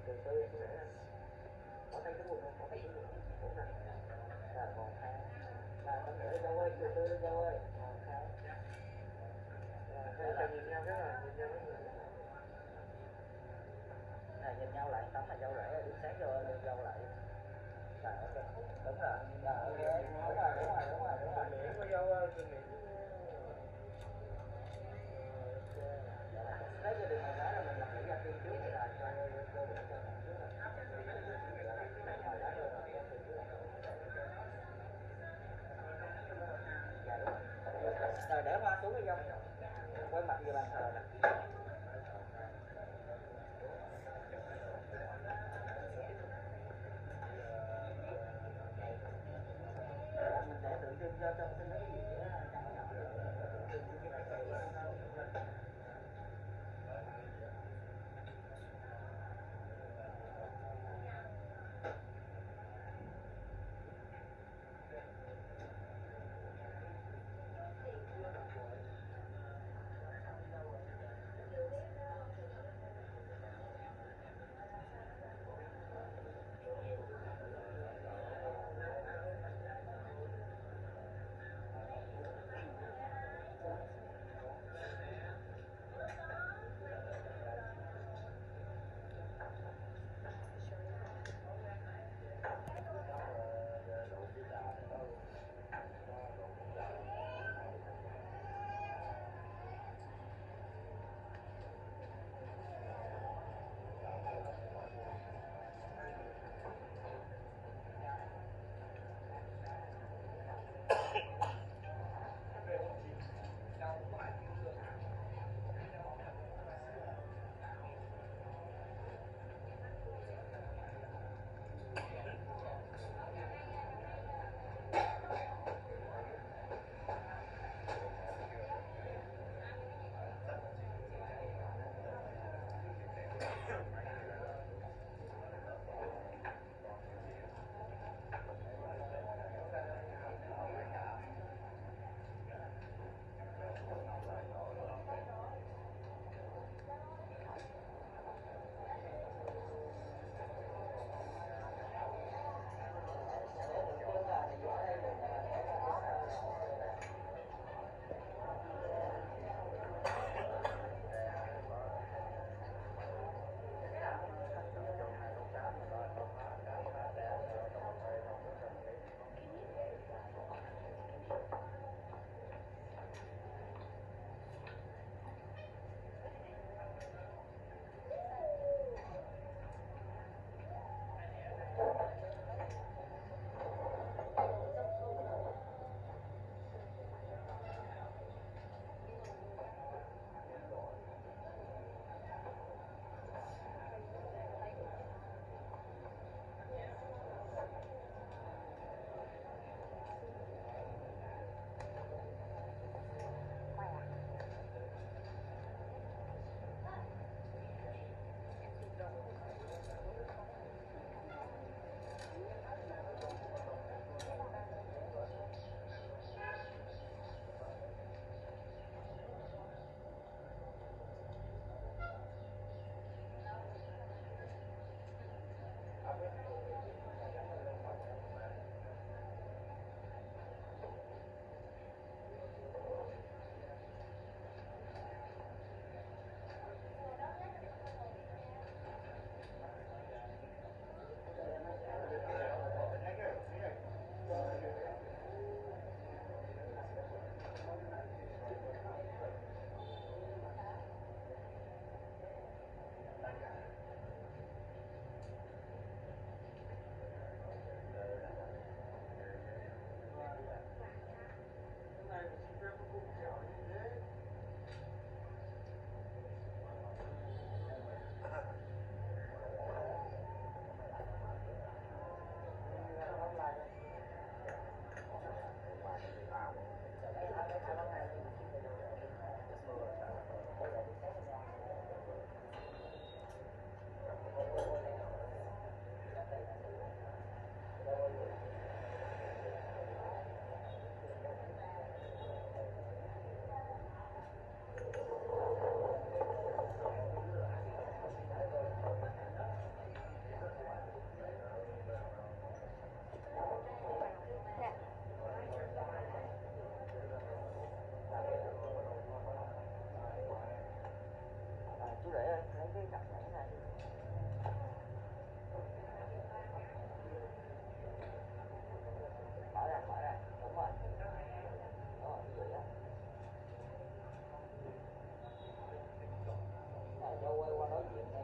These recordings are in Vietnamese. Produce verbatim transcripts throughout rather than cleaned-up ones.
từ từ em để bỏ tay cái quần không, bỏ tay cái quần cũng nè, là một hai, là tao để dâu ơi, từ từ dâu ơi, một hai, rồi hai nhìn nhau cái là nhìn nhau cái người, này nhìn nhau lại tấm là dâu rẻ, đứng sáng vô lên dâu lại, rồi ok, đúng rồi, rồi ok, đúng rồi, đúng rồi, đúng rồi, đúng rồi, đúng rồi, miệng của dâu ơi, miệng lấy cái điều này nói là mình làm để ra tiên trước hay là cho cơ bộ cho bạn trước là rồi để hoa xuống cái dông quay mặt về bàn thờ nè.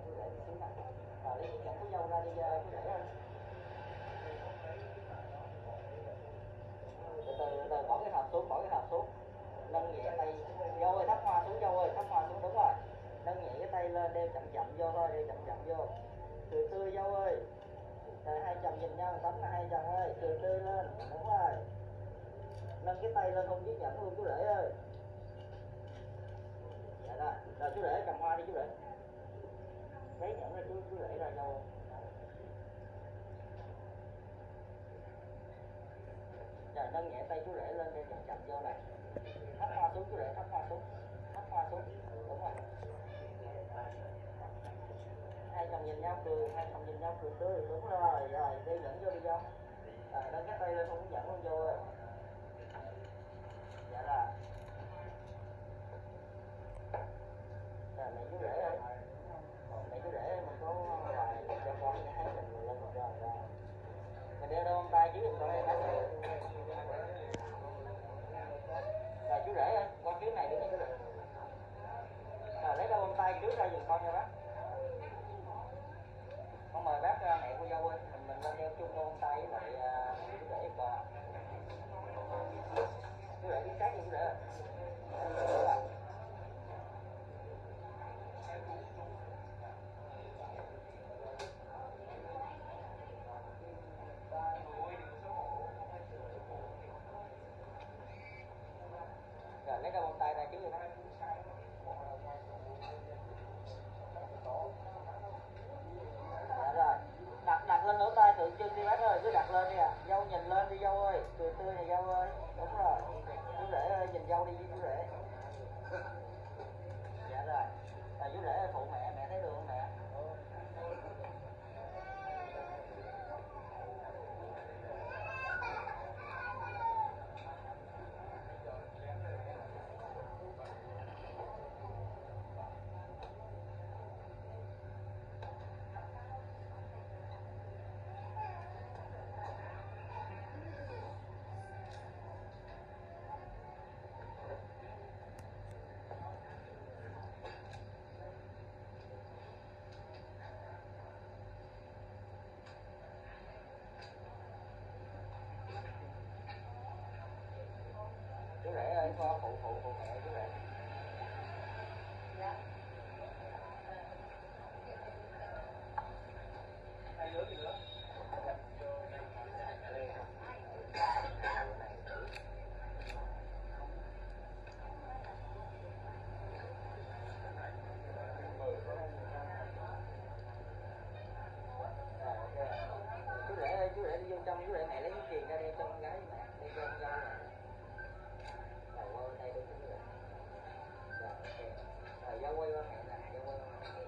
chú rể đi xíu nè. Rồi lấy chiếc nhẫn của dâu ra đi chú rể ơi. Từ từ từ từ bỏ cái hộp xuống, bỏ cái hộp xuống. Nâng nhẹ tay dâu ơi, thắp hoa xuống dâu ơi, thắp hoa xuống, đúng rồi. Nâng nhẹ cái tay lên, đeo chậm chậm vô thôi, đeo chậm chậm vô. Cười tươi dâu ơi. Rồi hai chồng nhìn nhau tấm là hai chồng ơi, cười tươi lên, đúng rồi. Nâng cái tay lên hôn chiếc nhẫn luôn chú rể ơi. Dạ rồi, rồi chú rể cầm hoa đi chú rể. Lấy nhẫn ra chú chú rể ra dâu ơi. Rồi nâng nhẹ tay chú rể lên, đeo chậm chậm vô này. Thắp hoa xuống chú rể, thắp hoa xuống, thắp hoa xuống, đúng rồi. Hai chồng nhìn nhau cười, hai chồng nhìn nhau cười tươi, đúng rồi. Rồi đeo nhẫn vô đi vô. Rồi nâng cái tay lên không nhẫn luôn vô ơi. Dạ rồi. Rồi mẹ chú rể ơi, mẹ chú rể mình có quà cho con gái mình lên rồi rồi. Mình đeo đôi bông tay chứ đừng có em bác. Rồi chú rể ơi, con phía này đứng như chú rể. Rồi lấy đôi bông tay trước ra giùm con nha bác. Con mời bác mẹ cô dâu ơi, mình mình lên đeo chung đôi bông tay với lại chú rể con. Chú rể đi sát vô chú rể ơi. Rồi lấy đôi bông tay ra trước rồi bác. Dạ rồi. Đặt đặt lên lỗ tai tượng trưng đi bác ơi, cứ đặt lên đi à. Dâu nhìn lên đi dâu ơi, cười tươi này dâu ơi. Đúng rồi. Chú rể ơi, nhìn dâu đi với chú rể. Dạ rồi. Rồi chú rể ơi, phụ mẹ, mẹ thấy được không mẹ? Chú rể ơi, phụ phụ phụ mẹ chú rể. Hai đứa gì nữa? Chú rể ơi, chú rể đi vô trong, chú rể mẹ lấy cái chuyền ra đeo cho con gái mẹ, đeo cho con dâu nè. Rồi quay bên đây đúng chú rể. Rồi ok. Rồi dâu quay qua mẹ nè, dâu quay qua mẹ.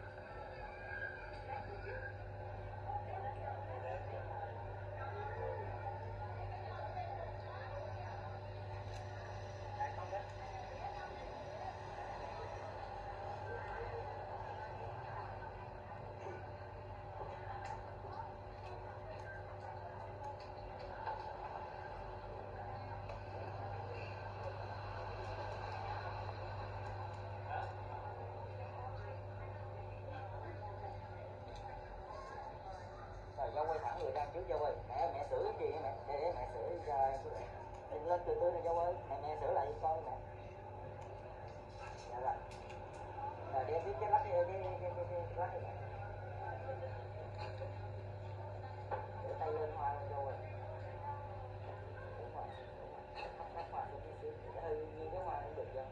Rồi dâu quay thẳng người ra trước dâu ơi. Mẹ mẹ sửa cái chuyền mẹ, để, để mẹ sửa cho chú rể. Nhìn lên cười tươi này dâu ơi, mẹ mẹ sửa lại giùm con mẹ. Dạ rồi. Rồi đem tiếp cái lắc cái cái cái cái cái lắc này mẹ. Để tay lên hoa lên dâu ơi. Đúng rồi, đúng rồi. Thắp thắp hoa xuống tí xíu, để hơi nghiêng cái hoa cũng được chưa?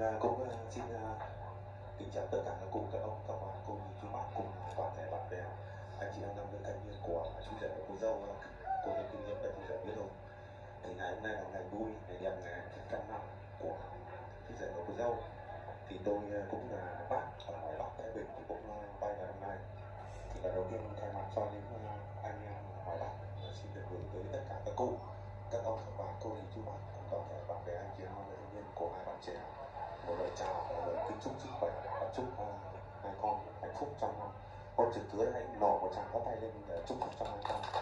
Vâng, cũng xin kính chào tất cả các cụ, các ông, các bà, cô dì, chú bác cùng toàn thể bạn bè, anh chị em nam nữ thanh niên của chú rể và cô dâu, cô dâu kinh nghiệm và chú rể biết không? Thì ngày hôm nay là ngày vui, ngày đẹp, ngày một trăm năm của chú rể và cô dâu. Thì tôi cũng là bác ở ngoài Bắc Thái Bình thì cũng bay vào năm nay. Thì lần đầu tiên thay mặt cho những anh em ngoài Bắc xin được gửi tới tất cả các cụ, các ông, các bà, cô dì, chú bác cùng toàn thể bạn bè, anh chị em nam nữ thanh niên của hai bạn trẻ một lời chào, một lời kính chúc sức khỏe và chúc uh, hai con hạnh phúc trong năm. Con trực cưới hãy nổ một tràng bắt tay lên để chúc mừng cho hai con.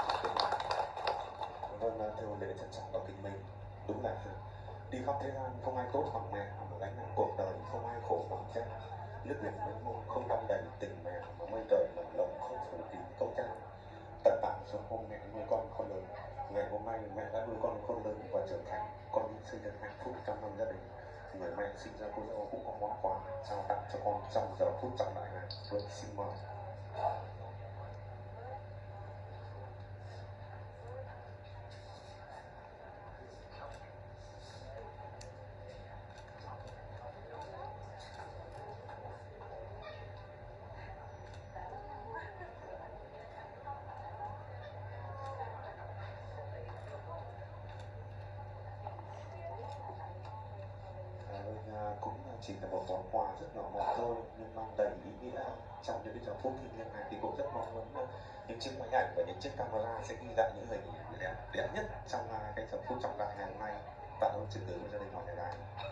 Vâng, thưa lễ trân trọng và kính mến, đúng là đi khắp thế gian không ai tốt bằng mẹ, mà gánh nặng cuộc đời không ai khổ bằng cha. Nước biển mênh mông không đong đầy tình mẹ, mà mây trời lồng lộng không phủ kín câu cha. Tận tạng xuống hôm mẹ nuôi con khôn lớn, ngày hôm nay mẹ đã nuôi con khôn lớn và trưởng thành, con đi xây dựng hạnh phúc trong năm gia đình. Người mẹ sinh ra cô dâu cũng có món quà trao tặng cho con trong giờ phút trọng đại này. Tôi xin mời. Cũng chỉ là một món quà rất nhỏ mọn thôi nhưng mang đầy ý nghĩa trong những cái giờ phút thiêng liêng này. Thì cũng rất mong muốn những chiếc máy ảnh và những chiếc camera sẽ ghi lại những hình đẹp, đẹp nhất trong cái giờ phút trọng đại ngày hôm nay tại hôn trực tuyến của gia đình họ nhà gái.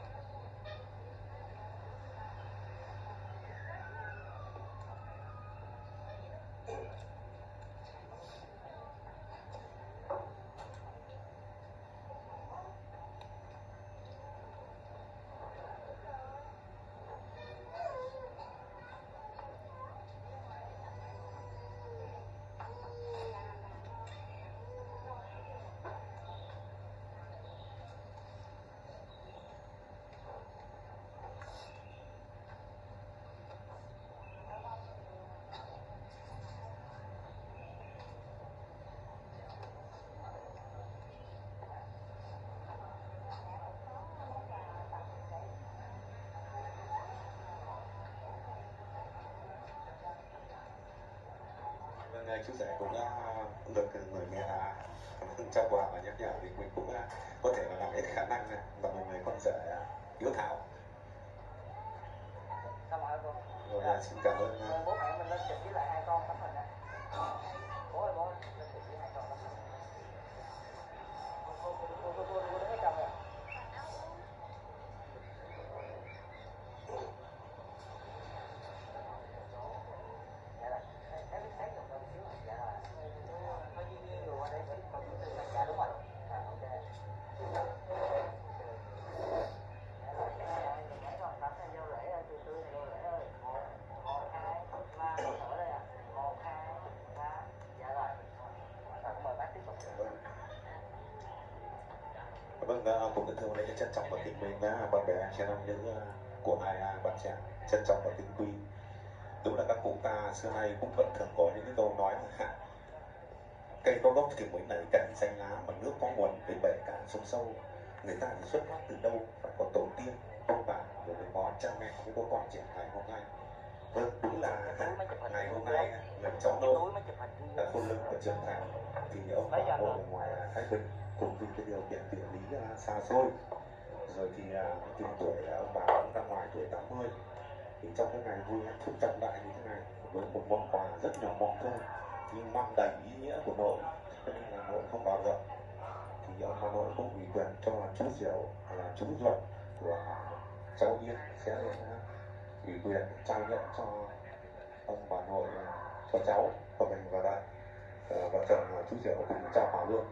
Vâng, chú rể cũng đã được người mẹ trao quà và nhắc nhở thì mình cũng có thể là làm hết khả năng và một người con rể hiếu thảo. Xong rồi cô. Rồi dạ. Xin cảm ơn. Rồi, bố mẹ mình lên chụp với lại hai con tấm hình này. Bố ơi bố lên chụp với hai con tấm hình. Cô cô cô cô cô cô đứng ở trong rồi. Dạ rồi. Em biết sáng rồi xíu. Dạ rồi. Thôi Duy Nhiên rồi qua đây xíu còn thứ tư. Dạ đúng rồi. À ok. Mấy con tấm này vô rễ ơi, từ từ này vô rễ ơi. Một, hai, ba, ở đây à. Một, hai, ba. Dạ rồi. Rồi mời bác tiếp tục. Vâng, cũng thân thương lễ trân trọng và kính mến bạn bè anh chị em nữ của hai bạn trẻ, trân trọng và kính quý. Đúng là các cụ ta xưa nay cũng vẫn thường có những cái câu nói là cây có gốc thì mới nảy cành xanh lá, mà nước có nguồn với bể cạn sông sâu. Người ta thì xuất phát từ đâu, phải có tổ tiên, ông bà, rồi mới có cha mẹ với cô con trẻ ngày hôm nay. Vâng, đúng là ngày hôm nay người cháu nô đã khôn lớn và trưởng thành thì ông bà nội ở ngoài Thái Bình cùng vì cái điều kiện địa lý xa xôi, rồi thì cái tuổi ông bà cũng ra ngoài tuổi tám mươi, thì trong cái ngày vui hạnh phúc trọng đại như thế này với một món quà rất nhỏ mọn thôi nhưng mang đầy ý nghĩa của nội, cho nên là nội không vào được thì ông bà nội cũng ủy quyền cho chú Diệu là chú ruột của cháu Yên sẽ lên ủy quyền trao nhận cho ông bà nội, cho cháu của mình và đây vợ chồng chú Diệu cũng trao quà luôn.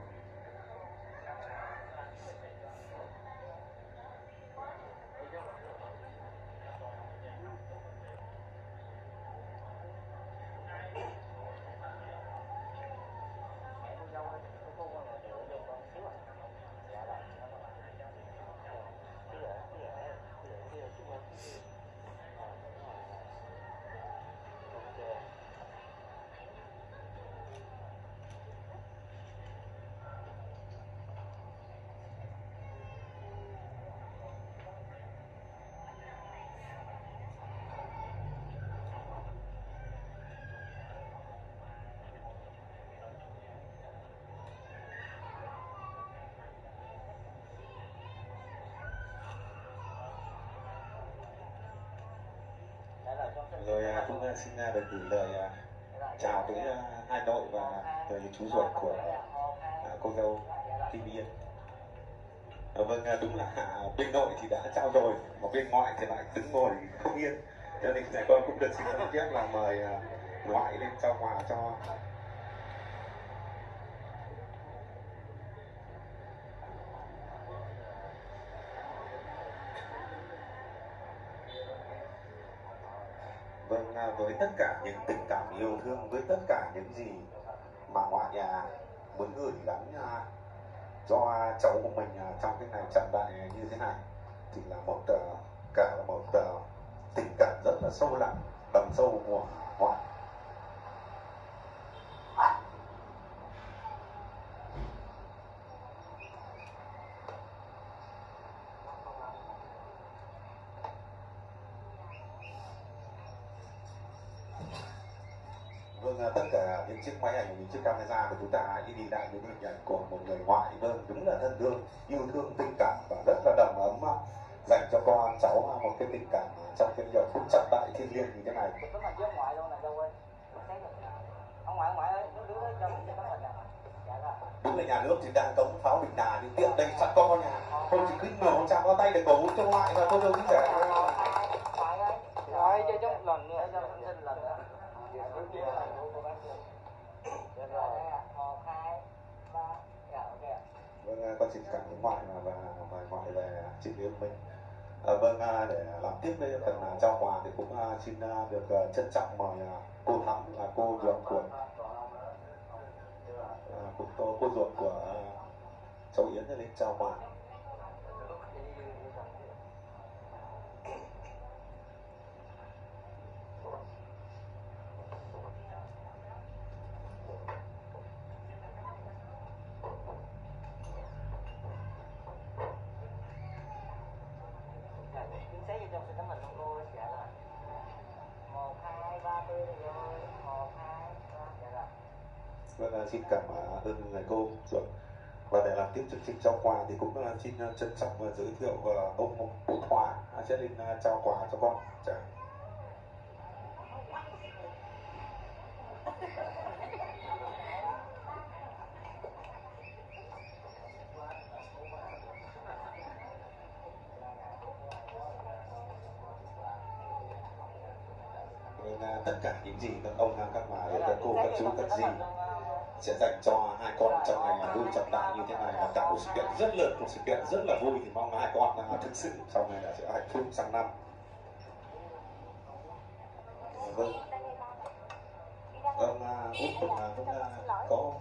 Rồi à, cũng à, xin à, được gửi lời à, chào tới à, hai nội và tới chú ruột của à, cô dâu Kim Yên. À, vâng, à, đúng là à, bên nội thì đã trao rồi, mà bên ngoại thì lại đứng ngồi không yên. Cho nên này con cũng được xin phép là mời à, ngoại lên trao quà cho. Vâng, à, với tất cả những tình cảm yêu thương, với tất cả những gì mà ngoại à, muốn gửi gắm à, cho cháu của mình à, trong cái ngày trọng đại như thế này, thì là một uh, cả một uh, tình cảm rất là sâu lắng, đầm sâu của ngoại. Vâng, à, tất cả những chiếc máy ảnh, những chiếc camera của chúng ta hãy đi lại những hình ảnh của một người ngoại. Vâng, đúng là thân thương, yêu thương, tình cảm và rất là đầm ấm dành cho con cháu một cái tình cảm trong cái giờ phút trọng đại thiêng liêng như thế này. Tấm hình với ông ngoại luôn nè, đâu ơi. Ông ngoại, ông ngoại ơi, đứng đấy cho mình tấm hình nè. Dạ rồi. Đúng là nhà nước thì đang cấm pháo bình đà nhưng tiện đây sẵn con nhà. Thôi chỉ cứ mở một trang có tay để cổ vũ cho ngoại và cô đâu chứ rẻ. Ngoại ơi. Rồi cho cho một lần nữa, cho xin xin lần nữa. Một, hai, ba. Dạ, ok. Vâng, con xin cảm ơn ngoại và mời ngoại về trình với mình. À, vâng, để làm tiếp với phần trao quà thì cũng xin được trân trọng mời cô Thắm là cô ruột của à, cô, cô ruột của cháu Yến lên trao quà. Vâng, xin cảm ơn người cô ruột. Và để làm tiếp chương trình trao quà thì cũng xin trân trọng giới thiệu ông Vũ Thoa sẽ lên trao quà cho con. Chào. Tất cả những gì các ông các bà các cô các chú các dì sẽ dành cho hai con trong ngày vui trọng đại như thế này là cả một sự kiện rất lớn, một sự kiện rất là vui. Thì mong hai con thực sự sau này là sẽ hạnh phúc sang năm. Vâng, ông Út cũng có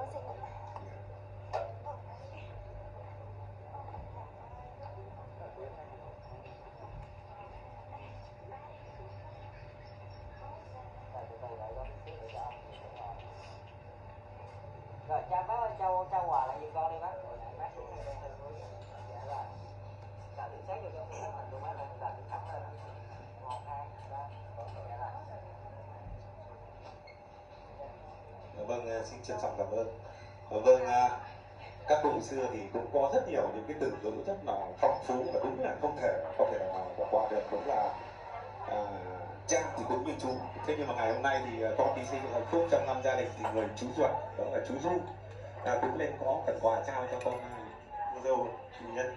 rồi cha bác ơi, trao trao quà lại giùm con đi bác. Bác xuống đây đây thôi. Dạ rồi. Cả tự xét vô trong cái hình của bác này, cả tự thẳng lên. Một, hai, ba. Dạ rồi. Vâng, xin trân trọng cảm ơn. Vâng, các cụ xưa thì cũng có rất nhiều những cái từ ngữ rất là phong phú và đúng là không thể không thể nào bỏ qua được. Đúng là à, cha thì cũng như chú. Thế nhưng mà ngày hôm nay thì con đi xây dựng hạnh phúc trong năm gia đình thì người chú ruột đó là chú Du à, cũng lên có phần quà trao cho con cô dâu chủ nhân.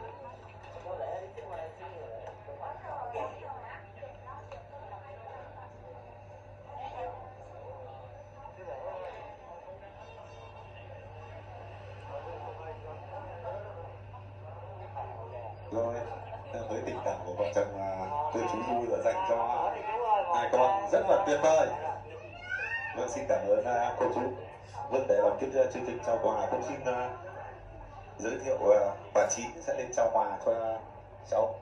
Rồi, với tình cảm của vợ chồng tôi chú Du đã dành cho hai con rất là tuyệt vời. Vâng, xin cảm ơn cô chú. Vâng, để làm tiếp chương trình trao quà cũng xin uh, giới thiệu uh, bà Chín sẽ lên trao quà cho cháu.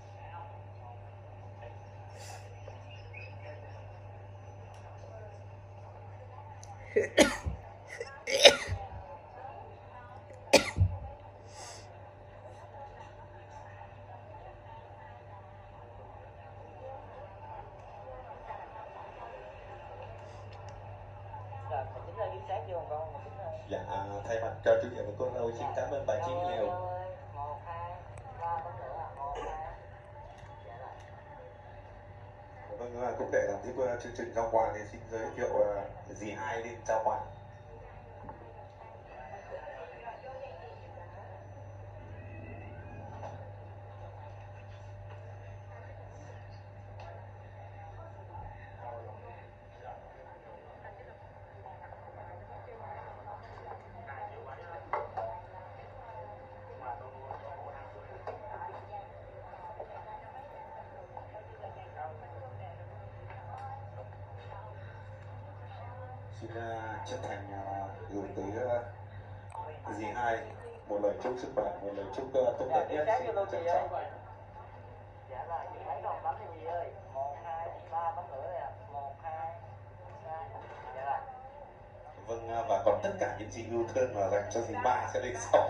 Dạ, thay mặt cho chủ nhiệm của cô dâu xin cảm ơn bà Chín nhiều. Một, hai, ba, tấm nữa. Một, hai. Dạ rồi. Vâng, và cũng để làm tiếp uh, chương trình giao quà thì xin giới thiệu uh, dì hai lên trao quà. Xin uh, chân thành uh, gửi tới uh, dì hai một lời chúc sức khỏe, một lời chúc uh, tốt đẹp nhất. Xin trân trọng. Dạ rồi, chị thấy còn tấm thì gì ơi? Một, hai, ba tấm nữa nè. Một, hai, ba. Dạ rồi. Vâng, uh, và còn tất cả những gì yêu thương mà dành cho dì ba sẽ lên sau.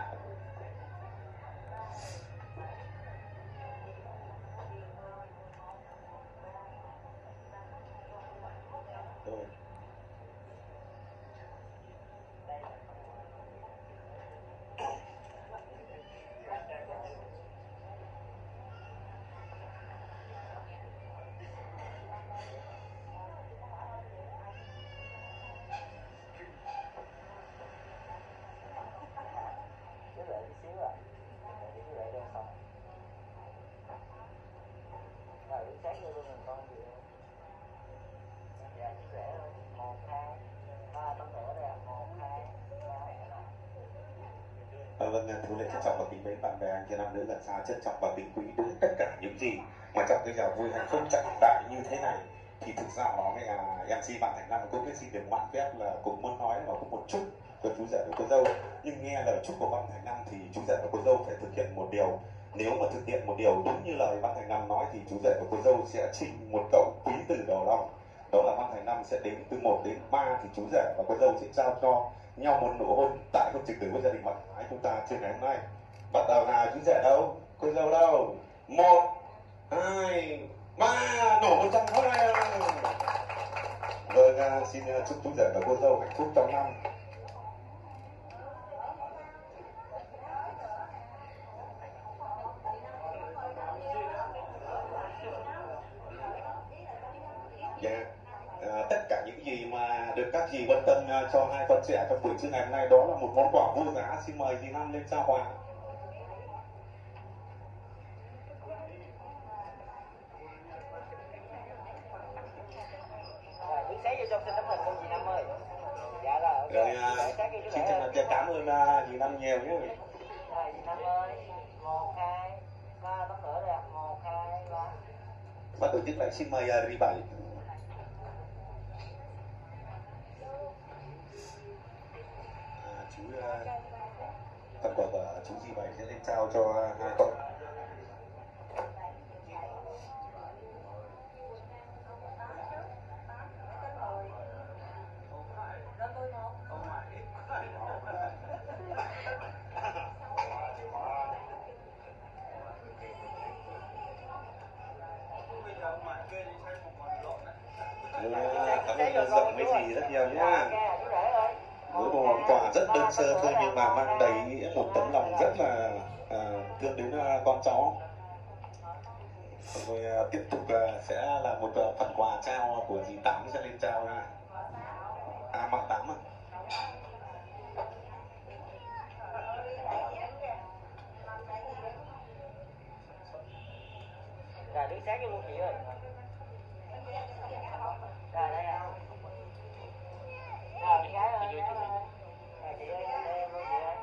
Rồi. Chứ để tí xíu à. Để tí để đem xong. Rồi, đứng sát vô luôn mình con gì ơi. Dạ, chứ rẻ thôi. Một, hai, ba tấm nữa đây à. Một, hai, ba. À, vâng, thưa lễ trân trọng và kính mến bạn bè anh chị nam nữ gần xa, trân trọng và kính quý đến tất cả những gì mà trong cái giờ vui hạnh phúc trọng đại như thế này, thì thực ra nó mới là em xê Bạn Thành Nam cũng biết xin được mạn phép là cũng muốn nói mà cũng một chút với chú rể và cô dâu, nhưng nghe lời chúc của Văn Thành Nam thì chú rể và cô dâu phải thực hiện một điều. Nếu mà thực hiện một điều đúng như lời Văn Thành Nam nói thì chú rể và cô dâu sẽ trình một cậu quý từ đầu lòng, đó là Văn Thành Nam sẽ đến từ một đến ba, thì chú rể và cô dâu sẽ trao cho nhau một nụ hôn tại hôn trực tử với gia đình Văn Thái chúng ta trên ngày hôm nay. Bắt đầu nào, chú rể đâu, cô dâu đâu? Một, hai, ba, nổ một trăm pháo này. Vâng, xin chúc chú rể và cô dâu hạnh phúc trong năm. Yeah. À, tất cả những gì mà được các dì quan tâm uh, cho hai con trẻ trong buổi trưa ngày hôm nay đó là một món quà vô giá. Xin mời dì Năm lên trao quà. Rồi, đứng sát vô trong xin tấm hình con dì Năm ơi. Dạ rồi, ok. Rồi, uh, xin chân thành cảm ơn uh, dì Năm nhiều nhé. Rồi, dì Năm ơi. Một, hai, ba tấm nữa đây ạ. Một, hai, ba. Và tổ chức lại xin mời uh, Ri Bảy. À, chú uh, phần quà của chú Ri Bảy sẽ lên trao cho uh, hai con. Cảm ơn rộng mấy gì rất nhiều nhá. Với một món quà rất đơn sơ thôi nhưng mà mang đầy một tấm lòng rất là à, thương đến uh, con cháu. Rồi uh, tiếp tục uh, sẽ là một uh, phần quà trao của dì Tám sẽ lên trao ra. À, Mạc Tám à. Rồi, đứng sát vô luôn chị ơi. Rồi, đây ạ. Rồi, chị gái ơi. Rồi, chị ơi, đây em luôn chị ơi.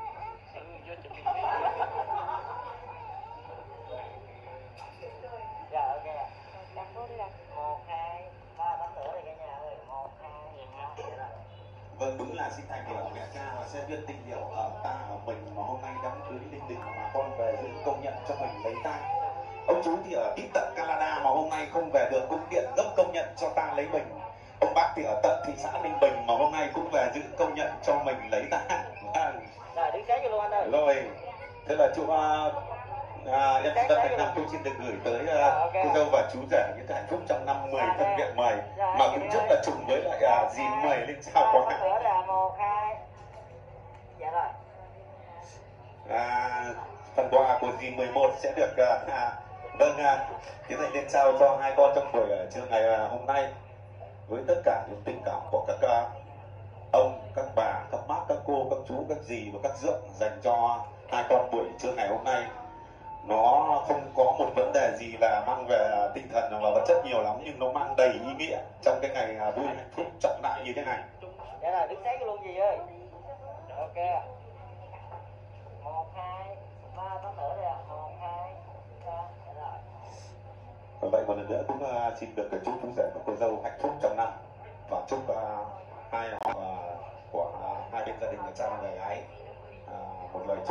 Rồi, ok ạ. Đặt vô đi ạ. Một, hai, ba tấm nữa đây cả nhà ơi. Một, hai, ba. Vâng, đúng là xin thành hiểu mẹ cha và sẽ biết tình hiểu ở ta ở mình mà hôm nay đám cưới linh đình mà con về dự công nhận cho mình lấy ta. Ông chú thì ở ít tận Canada mà hôm nay không về được cũng điện gấp công nhận cho ta lấy mình. Ông bác thì ở tận thị xã Ninh Bình mà hôm nay cũng về dự công nhận cho mình lấy ta. Rồi, đứng sáng cho luôn anh ơi. Rồi, thế là chú uh, À, em xin Thành Nam tôi xin được gửi tới uh, dạ, okay. cô dâu và chú rể những hạnh phúc trong năm mười thân viện mời dạ, mà cũng rất là trùng với lại uh, dì mời lên trao quà. Nữa là một, hai. Dạ rồi. À, phần quà của dì mười một sẽ được uh, Vâng, tiến hành lên trao cho hai con trong buổi trưa ngày hôm nay với tất cả những tình cảm của các ông, các bà, các bác, các cô, các chú, các dì và các dượng dành cho hai con buổi trưa ngày hôm nay. Nó không có một vấn đề gì là mang về tinh thần và vật chất nhiều lắm, nhưng nó mang đầy ý nghĩa trong cái ngày vui hạnh phúc trọng đại như thế này. Dạ là đứng sáng luôn gì ơi. Ok. Một, hai, ba, tóm nữa đây ạ. Một, hai, ba, rồi. Vậy một lần nữa cũng uh, xin được chúc chú rể và cô dâu hạnh phúc trong năm và chúc uh, hai họ uh, của uh, hai bên gia đình nhà trai và người gái uh, một lời chúc.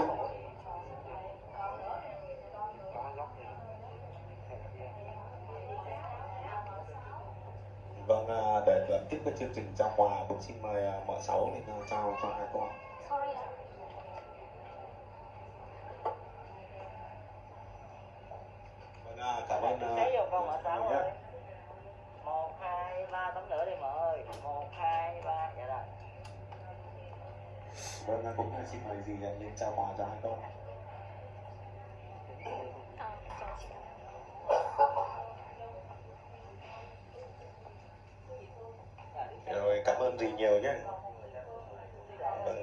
Vâng, uh, để làm tiếp cái chương trình trao quà, cũng xin mời uh, mợ Sáu lên uh, trao cho hai con. Vâng, uh, cảm ơn uh, Thấy vô con mợ Sáu ơi. Một, hai, ba, tóm nữa đi mợ ơi. Một, hai, ba, dạ rồi. Vâng, cũng xin mời dì lên trao quà cho hai con. Rồi, cảm ơn dì nhiều nhé. Vâng.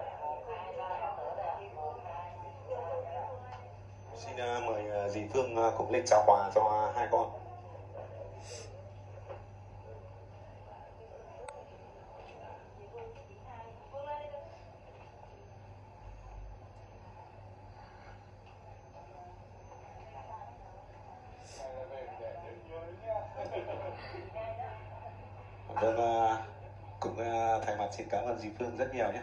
Xin uh, mời uh, dì Phương uh, cũng lên trao quà cho hai con. Vâng, uh, cũng uh, thay mặt xin cảm ơn dì Phương rất nhiều nhé.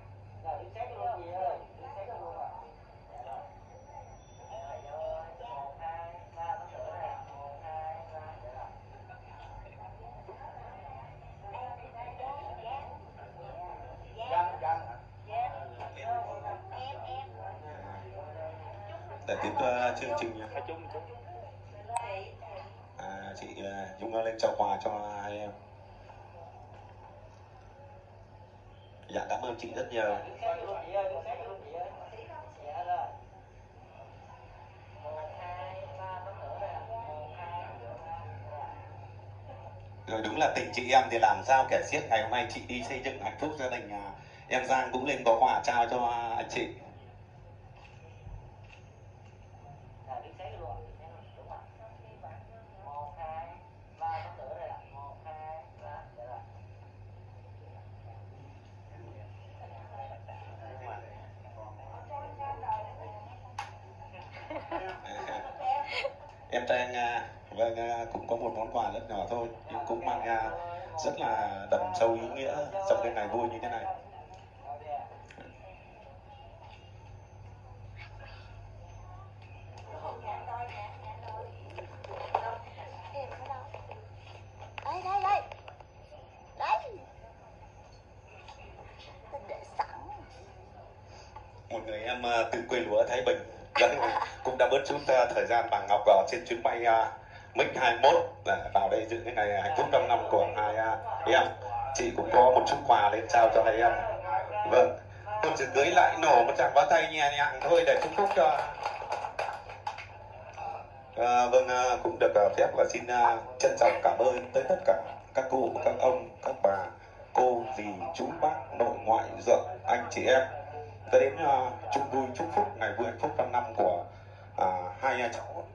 Để tiếp uh, chương trình à, chị uh, Nhung lên trao quà cho hai em. Dạ, cảm ơn chị rất nhiều. Rồi, đúng là tình chị em thì làm sao kể xiết. Ngày hôm nay chị đi xây dựng hạnh phúc gia đình, à, em Giang cũng lên có quà trao cho anh chị. Em Trang vâng, cũng có một món quà rất nhỏ thôi, nhưng cũng mang rất là đậm sâu ý nghĩa trong cái ngày vui như thế này. Đây, đây, đây. Đấy. Tôi để sẵn. Một người em từ quê lúa Thái Bình cũng đã bớt chút thời gian bà Ngọc vào trên chuyến bay MiG hai mươi mốt để vào đây dự cái ngày hạnh phúc trăm năm của hai em. Chị cũng có một chút quà lên trao cho hai em. Vâng, tôi chỉ cưới lại nổ một tràng pháo tay nhẹ nhàng thôi để chúc phúc cho. À, vâng, cũng được phép và xin trân trọng cảm ơn tới tất cả các cụ, các ông, các bà, cô, dì, chú, bác, nội ngoại, dượng, anh chị em đã đến uh, chung vui chúc phúc ngày vui hạnh phúc trăm năm của uh, hai cháu